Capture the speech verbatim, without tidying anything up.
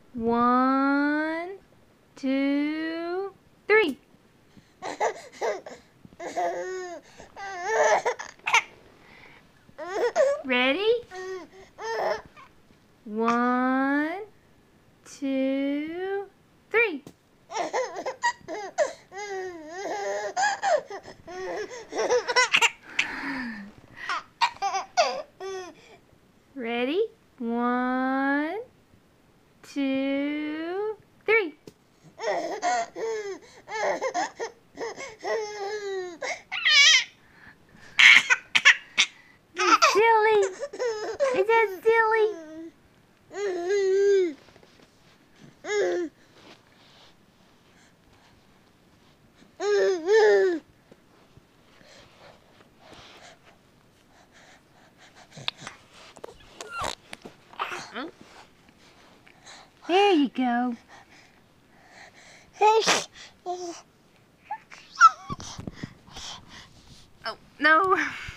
One, two, three. Ready? One, two, three. Ready? One, two, three. Silly. Is that silly? There you go. Oh, no.